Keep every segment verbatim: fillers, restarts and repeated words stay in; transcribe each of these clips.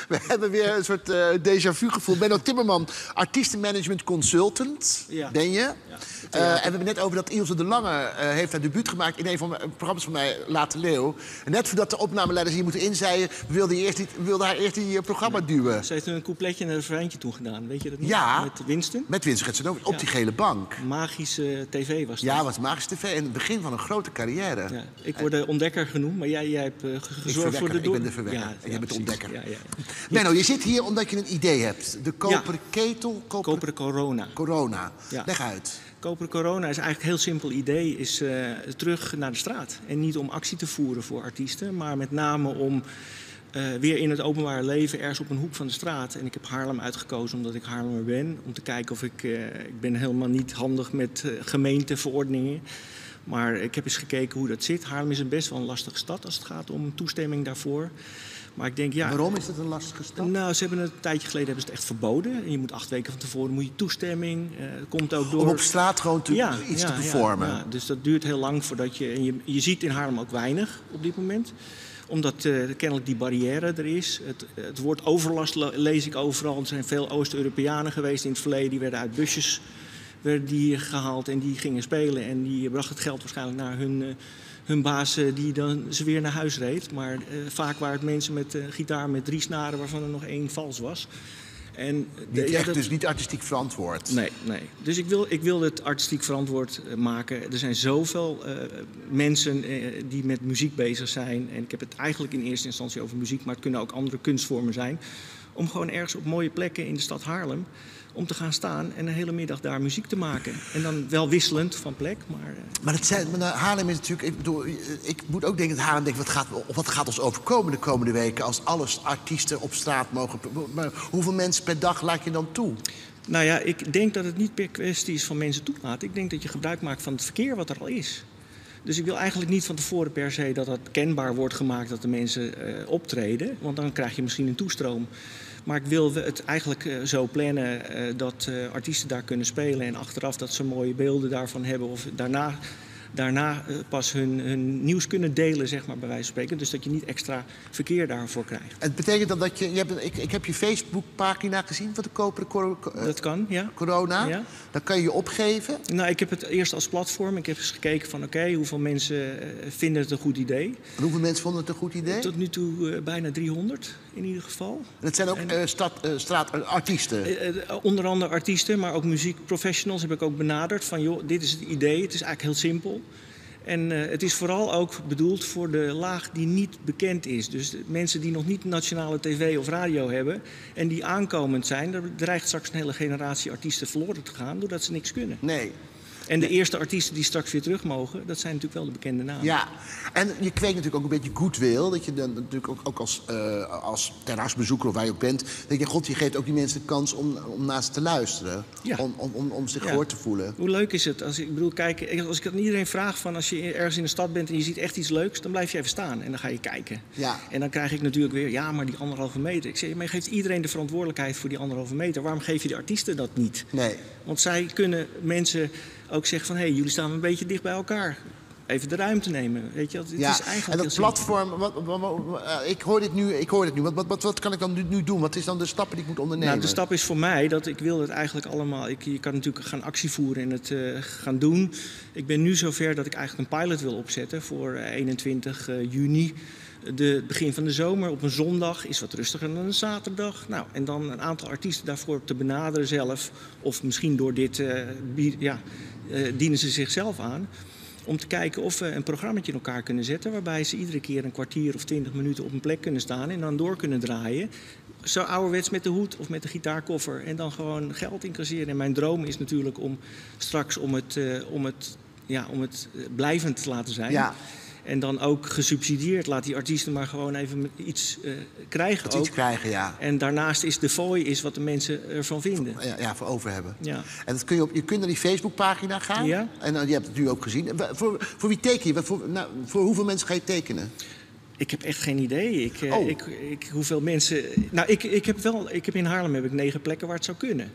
We hebben weer een soort uh, déjà vu gevoel. Benno Timmerman, artiestenmanagement consultant, ja. ben je. Ja. Uh, en we hebben net over dat Ilse de Lange uh, heeft haar debuut gemaakt in een van mijn programma's van mij, Late Leeuw. En net voordat de opnameleiders hier moeten in, zeiden, we wilden, eerst niet, we wilden haar eerst die uh, programma ja. duwen. Ze heeft een coupletje en een refreintje toen gedaan, weet je dat niet? Ja. Met Winston? Met Winston Getzenhoven, op ja. die gele bank. Magische tv was dat. Ja, was magische tv en het begin van een grote carrière. Ja. Ik word de ontdekker genoemd, maar jij, jij hebt uh, gezorgd voor de door... Ik ben de verwekker ja, en jij ja, bent de ontdekker. Ja, ja, ja. Menno, je zit hier omdat je een idee hebt. De koperen ja. ketel... Koperen, koperen corona. Corona. Ja. Leg uit. Koperen corona is eigenlijk een heel simpel idee. Is uh, terug naar de straat. En niet om actie te voeren voor artiesten, maar met name om uh, weer in het openbare leven ergens op een hoek van de straat. En ik heb Haarlem uitgekozen omdat ik Haarlemmer ben. Om te kijken of ik... Uh, ik ben helemaal niet handig met uh, gemeenteverordeningen. Maar ik heb eens gekeken hoe dat zit. Haarlem is een best wel een lastige stad als het gaat om toestemming daarvoor. Maar ik denk, ja, waarom is het een lastige stad? Nou, ze hebben het een tijdje geleden hebben ze het echt verboden. En je moet acht weken van tevoren moet je toestemming. Uh, komt ook door... Om op straat gewoon te, ja, iets ja, te performen. Ja, ja. Dus dat duurt heel lang voordat je... En je, je ziet in Haarlem ook weinig op dit moment. Omdat uh, kennelijk die barrière er is. Het, het woord overlast lees ik overal. Er zijn veel Oost-Europeanen geweest in het verleden. Die werden uit busjes werden die gehaald en die gingen spelen. En die brachten het geld waarschijnlijk naar hun... Uh, hun baas die dan ze weer naar huis reed. Maar uh, vaak waren het mensen met een uh, gitaar met drie snaren waarvan er nog één vals was. En niet echt, ja, dat... dus niet artistiek verantwoord. Nee, nee. Dus ik wil, ik wil het artistiek verantwoord uh, maken. Er zijn zoveel uh, mensen uh, die met muziek bezig zijn. En ik heb het eigenlijk in eerste instantie over muziek, maar het kunnen ook andere kunstvormen zijn. Om gewoon ergens op mooie plekken in de stad Haarlem om te gaan staan en een hele middag daar muziek te maken. En dan wel wisselend van plek, maar... Uh... Maar, het zijn, maar Haarlem is natuurlijk... Ik bedoel, ik moet ook denken dat Haarlem denkt, wat gaat, wat gaat ons overkomen de komende weken als alle artiesten op straat mogen... Maar hoeveel mensen per dag laat je dan toe? Nou ja, ik denk dat het niet per kwestie is van mensen toelaten. Ik denk dat je gebruik maakt van het verkeer wat er al is. Dus ik wil eigenlijk niet van tevoren per se dat het kenbaar wordt gemaakt dat de mensen uh, optreden. Want dan krijg je misschien een toestroom. Maar ik wil het eigenlijk uh, zo plannen uh, dat uh, artiesten daar kunnen spelen. En achteraf dat ze mooie beelden daarvan hebben. Of daarna, daarna uh, pas hun, hun nieuws kunnen delen, zeg maar, bij wijze van spreken. Dus dat je niet extra verkeer daarvoor krijgt. Het betekent dan dat je... je hebt een, ik, ik heb je Facebookpagina gezien van de koperen cor, uh, dat kan, ja. corona. Ja. Dan kan je je opgeven. Nou, ik heb het eerst als platform. Ik heb eens gekeken van oké, okay, hoeveel mensen uh, vinden het een goed idee. En hoeveel mensen vonden het een goed idee? Tot nu toe uh, bijna driehonderd in ieder geval. En het zijn ook en, uh, stad, uh, straatartiesten? Uh, uh, onder andere artiesten, maar ook muziekprofessionals heb ik ook benaderd. Van joh, dit is het idee. Het is eigenlijk heel simpel. En uh, het is vooral ook bedoeld voor de laag die niet bekend is. Dus de mensen die nog niet nationale tv of radio hebben en die aankomend zijn, er dreigt straks een hele generatie artiesten verloren te gaan doordat ze niks kunnen. Nee. En de eerste artiesten die straks weer terug mogen, dat zijn natuurlijk wel de bekende namen. Ja, en je kweekt natuurlijk ook een beetje goodwill. Dat je dan natuurlijk ook, ook als, uh, als terrasbezoeker of waar je ook bent, dat je, god, je geeft ook die mensen de kans om, om naar ze te luisteren. Ja. Om, om, om, om zich ja. gehoord te voelen. Hoe leuk is het? Als ik, ik bedoel, kijk, als ik aan iedereen vraag van als je ergens in de stad bent en je ziet echt iets leuks, dan blijf je even staan en dan ga je kijken. Ja. En dan krijg ik natuurlijk weer, ja, maar die anderhalve meter. Ik zeg, maar je geeft iedereen de verantwoordelijkheid voor die anderhalve meter. Waarom geef je de artiesten dat niet? Nee. Want zij kunnen mensen ook zeggen van, hé, hey, jullie staan een beetje dicht bij elkaar. Even de ruimte nemen, weet je. Het ja, is eigenlijk en dat platform, wat, wat, wat, uh, ik hoor dit nu, ik hoor dit nu. Wat, wat, wat, wat kan ik dan nu, nu doen? Wat is dan de stappen die ik moet ondernemen? Nou, de stap is voor mij dat ik wil het eigenlijk allemaal... Ik, je kan natuurlijk gaan actie voeren en het uh, gaan doen. Ik ben nu zover dat ik eigenlijk een pilot wil opzetten voor uh, eenentwintig juni. De begin van de zomer op een zondag is wat rustiger dan een zaterdag. Nou, en dan een aantal artiesten daarvoor te benaderen zelf. Of misschien door dit uh, bied, ja, uh, dienen ze zichzelf aan. Om te kijken of we een programmaatje in elkaar kunnen zetten, waarbij ze iedere keer een kwartier of twintig minuten op een plek kunnen staan en dan door kunnen draaien. Zo ouderwets met de hoed of met de gitaarkoffer en dan gewoon geld incasseren. En mijn droom is natuurlijk om straks om het, uh, om het, ja, om het blijvend te laten zijn. Ja. En dan ook gesubsidieerd. Laat die artiesten maar gewoon even iets uh, krijgen. Ook. Iets krijgen, ja. En daarnaast is de fooi is wat de mensen ervan vinden. Voor, ja, ja, voor over hebben. Ja. En dat kun je, op, je kunt naar die Facebookpagina gaan. Ja. En uh, je hebt het nu ook gezien. Voor, voor wie teken je? Voor, nou, voor hoeveel mensen ga je tekenen? Ik heb echt geen idee. Ik, uh, oh. ik, ik, hoeveel mensen... Nou, ik, ik heb wel... Ik heb in Haarlem heb ik negen plekken waar het zou kunnen.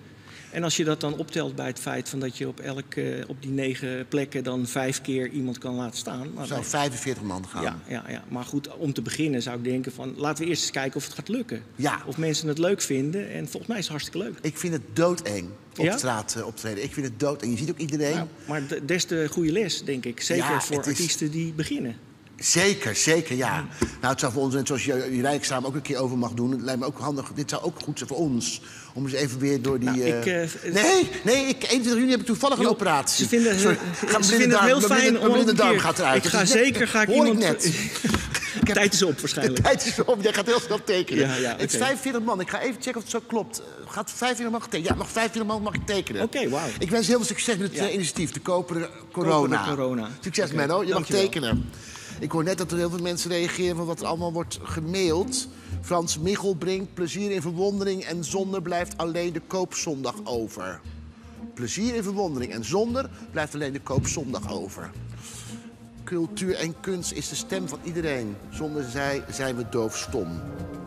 En als je dat dan optelt bij het feit van dat je op, elk, uh, op die negen plekken dan vijf keer iemand kan laten staan. Er zou vijfenveertig man gaan. Ja, ja, ja, maar goed, om te beginnen zou ik denken van laten we eerst eens kijken of het gaat lukken. Ja. Of mensen het leuk vinden. En volgens mij is het hartstikke leuk. Ik vind het doodeng op Ja? straat uh, optreden. Ik vind het doodeng. Je ziet ook iedereen. Nou, maar des te goede les, denk ik. Zeker Ja, voor het is- artiesten die beginnen. Zeker, zeker, ja. Nou, het zou voor ons, net zoals je je rijexamen ook een keer over mag doen... het lijkt me ook handig, dit zou ook goed zijn voor ons... om eens even weer door die... Nou, ik, uh... uh, nee, nee, ik, eenentwintig juni heb ik toevallig een Joh, operatie. Ze vinden, Sorry, ze, gaat ze mijn vinden het heel blinde darm- fijn mijn om blinde ook een darm keer- gaat eruit. Ik Dat ga is net- zeker ga ik hoor ik iemand... net. Ik heb... Tijd is op De waarschijnlijk. tijd is op, jij gaat heel snel tekenen. Ja, ja, Het is oké. vijfenveertig man, ik ga even checken of het zo klopt. Uh, Gaat vijfenveertig man tekenen? Ja, mag vijfenveertig man mag ik tekenen. Oké, wauw. Ik wens heel veel succes met het Ja. uh, initiatief, de Koperen Corona. Koperen Corona. Succes, Oké, Menno, je mag dankjewel. tekenen. Ik hoor net dat er heel veel mensen reageren van wat er allemaal wordt gemaild. Frans Michel brengt plezier in verwondering en zonder blijft alleen de koopzondag over. Plezier in verwondering en zonder blijft alleen de koopzondag over. Cultuur en kunst is de stem van iedereen. Zonder zij zijn we doofstom.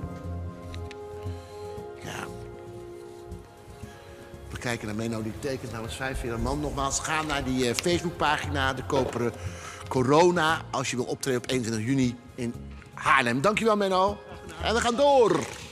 Ja. We kijken naar Menno, die tekent namens vijfenveertig man. Nogmaals, ga naar die uh, Facebookpagina, de Koperen Corona... als je wil optreden op eenentwintig juni in Haarlem. Dankjewel, Menno. En we gaan door.